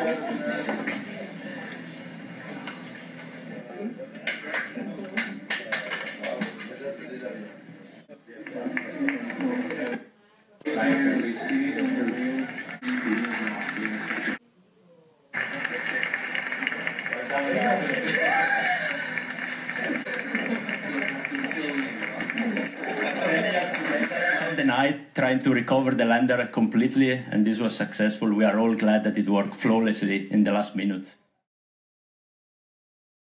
The night trying to recover the lander completely, and this was successful. We are all glad that it worked flawlessly in the last minutes.